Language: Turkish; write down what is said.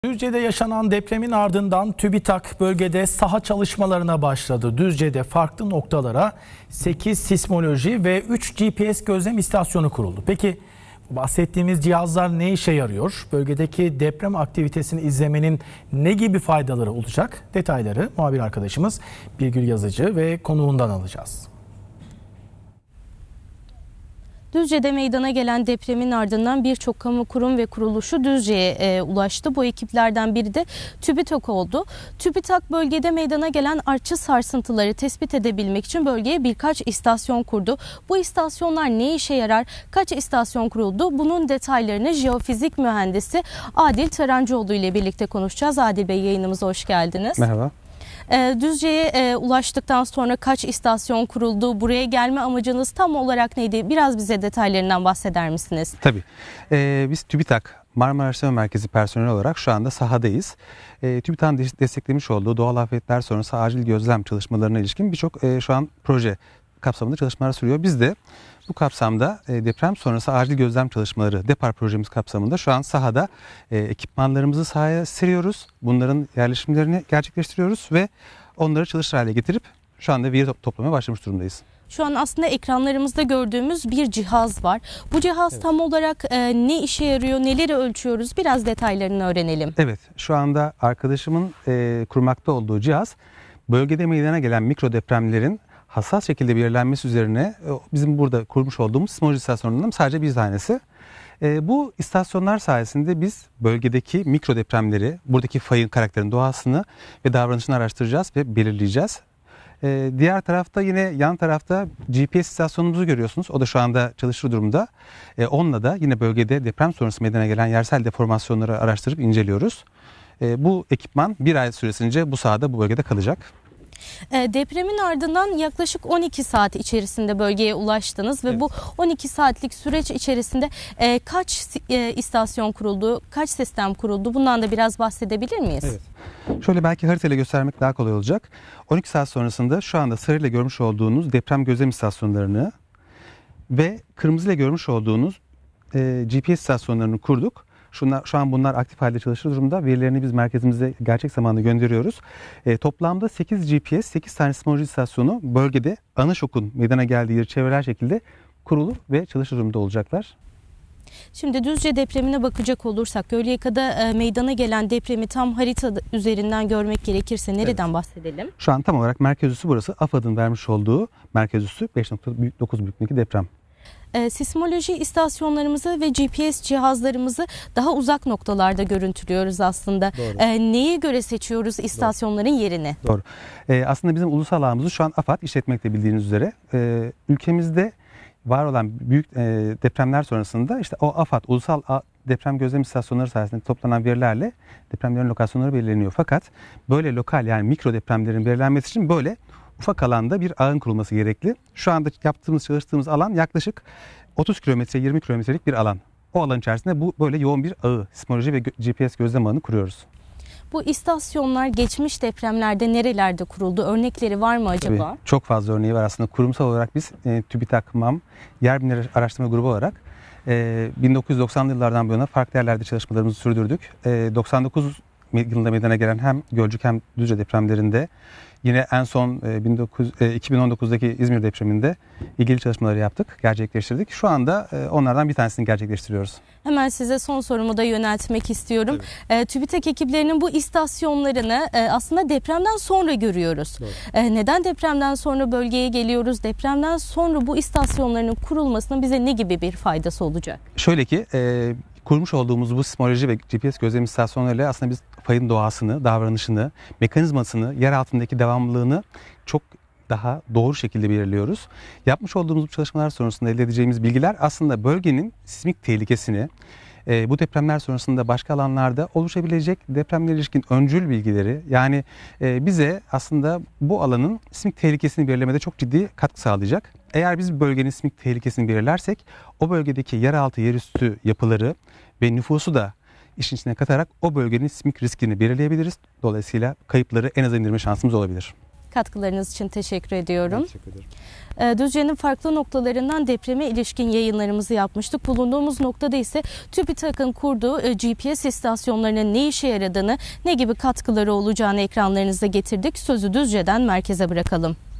Düzce'de yaşanan depremin ardından TÜBİTAK bölgede saha çalışmalarına başladı. Düzce'de farklı noktalara 8 sismoloji ve 3 GPS gözlem istasyonu kuruldu. Peki bahsettiğimiz cihazlar ne işe yarıyor? Bölgedeki deprem aktivitesini izlemenin ne gibi faydaları olacak? Detayları muhabir arkadaşımız Birgül Yazıcı ve konuğundan alacağız. Düzce'de meydana gelen depremin ardından birçok kamu kurum ve kuruluşu Düzce'ye ulaştı. Bu ekiplerden biri de TÜBİTAK oldu. TÜBİTAK bölgede meydana gelen artçı sarsıntıları tespit edebilmek için bölgeye birkaç istasyon kurdu. Bu istasyonlar ne işe yarar? Kaç istasyon kuruldu? Bunun detaylarını jeofizik mühendisi Adil Tarancıoğlu ile birlikte konuşacağız. Adil Bey, yayınımıza hoş geldiniz. Merhaba. Düzce'ye ulaştıktan sonra kaç istasyon kuruldu? Buraya gelme amacınız tam olarak neydi? Biraz bize detaylarından bahseder misiniz? Tabii. Biz TÜBİTAK Marmara Araştırma Merkezi personeli olarak şu anda sahadayız. TÜBİTAK'ın desteklemiş olduğu doğal afetler sonrası acil gözlem çalışmalarına ilişkin birçok şu an proje kapsamında çalışmalar sürüyor. Biz de bu kapsamda deprem sonrası acil gözlem çalışmaları DEPAR projemiz kapsamında şu an sahada ekipmanlarımızı sahaya seriyoruz. Bunların yerleşimlerini gerçekleştiriyoruz ve onları çalışır hale getirip şu anda veri toplamaya başlamış durumdayız. Şu an aslında ekranlarımızda gördüğümüz bir cihaz var. Bu cihaz tam olarak ne işe yarıyor, neleri ölçüyoruz? Biraz detaylarını öğrenelim. Evet, şu anda arkadaşımın kurmakta olduğu cihaz bölgede meydana gelen mikro depremlerin hassas şekilde belirlenmesi üzerine bizim burada kurmuş olduğumuz sismoloji istasyonundan sadece bir tanesi. Bu istasyonlar sayesinde biz bölgedeki mikro depremleri, buradaki fayın karakterinin doğasını ve davranışını araştıracağız ve belirleyeceğiz. Diğer tarafta yine yan tarafta GPS istasyonumuzu görüyorsunuz. O da şu anda çalışır durumda. Onunla da yine bölgede deprem sonrası meydana gelen yersel deformasyonları araştırıp inceliyoruz. Bu ekipman bir ay süresince bu sahada, bu bölgede kalacak. Depremin ardından yaklaşık 12 saat içerisinde bölgeye ulaştınız ve Evet. bu 12 saatlik süreç içerisinde kaç istasyon kuruldu, kaç sistem kuruldu? Bundan da biraz bahsedebilir miyiz? Evet. Şöyle belki haritayla göstermek daha kolay olacak. 12 saat sonrasında şu anda sarıyla görmüş olduğunuz deprem gözlem istasyonlarını ve kırmızıyla görmüş olduğunuz GPS istasyonlarını kurduk. Şu an bunlar aktif halde çalışır durumda. Verilerini biz merkezimize gerçek zamanlı gönderiyoruz. Toplamda 8 GPS, 8 tane sismoloji istasyonu bölgede ana şokun meydana geldiği yeri çevreler şekilde kurulu ve çalışır durumda olacaklar. Şimdi Düzce depremine bakacak olursak, Gölyaka'da meydana gelen depremi tam harita üzerinden görmek gerekirse nereden bahsedelim? Şu an tam olarak merkez üssü burası. AFAD'ın vermiş olduğu merkez üssü 5.9 büyüklüğündeki deprem. Sismoloji istasyonlarımızı ve GPS cihazlarımızı daha uzak noktalarda görüntülüyoruz aslında. Neye göre seçiyoruz istasyonların yerini? Doğru. Aslında bizim ulusal ağımızı şu an AFAD işletmekte, bildiğiniz üzere. Ülkemizde var olan büyük depremler sonrasında işte o AFAD, ulusal deprem gözlem istasyonları sayesinde toplanan verilerle depremlerin lokasyonları belirleniyor. Fakat böyle lokal, yani mikro depremlerin belirlenmesi için böyle ufak alanda bir ağın kurulması gerekli. Şu anda çalıştığımız alan yaklaşık 30 kilometre, 20 kilometrelik bir alan. O alan içerisinde bu böyle yoğun bir ağı, sismoloji ve GPS gözlem ağını kuruyoruz. Bu istasyonlar geçmiş depremlerde nerelerde kuruldu? Örnekleri var mı acaba? Tabii, çok fazla örneği var aslında. Kurumsal olarak biz TÜBİTAK MAM Yer Bilimleri Araştırma Grubu olarak 1990'lı yıllardan bu yana farklı yerlerde çalışmalarımızı sürdürdük. 99 yılında meydana gelen hem Gölcük hem Düzce depremlerinde, yine en son 2019'daki İzmir depreminde ilgili çalışmaları yaptık, gerçekleştirdik. Şu anda onlardan bir tanesini gerçekleştiriyoruz. Hemen size son sorumu da yöneltmek istiyorum. TÜBİTAK ekiplerinin bu istasyonlarını aslında depremden sonra görüyoruz. Neden depremden sonra bölgeye geliyoruz? Depremden sonra bu istasyonların kurulmasının bize ne gibi bir faydası olacak? Şöyle ki kurmuş olduğumuz bu sismoloji ve GPS gözlem istasyonlarıyla aslında biz fayın doğasını, davranışını, mekanizmasını, yer altındaki devamlılığını çok daha doğru şekilde belirliyoruz. Yapmış olduğumuz bu çalışmalar sonrasında elde edeceğimiz bilgiler aslında bölgenin sismik tehlikesini, bu depremler sonrasında başka alanlarda oluşabilecek depremle ilişkin öncül bilgileri, yani bize aslında bu alanın sismik tehlikesini belirlemede çok ciddi katkı sağlayacak. Eğer biz bölgenin sismik tehlikesini belirlersek o bölgedeki yeraltı, yerüstü yapıları ve nüfusu da işin içine katarak o bölgenin sismik riskini belirleyebiliriz. Dolayısıyla kayıpları en aza indirme şansımız olabilir. Katkılarınız için teşekkür ediyorum. Teşekkür ederim. Düzce'nin farklı noktalarından depreme ilişkin yayınlarımızı yapmıştık. Bulunduğumuz noktada ise TÜBİTAK'ın kurduğu GPS istasyonlarının ne işe yaradığını, ne gibi katkıları olacağını ekranlarınıza getirdik. Sözü Düzce'den merkeze bırakalım.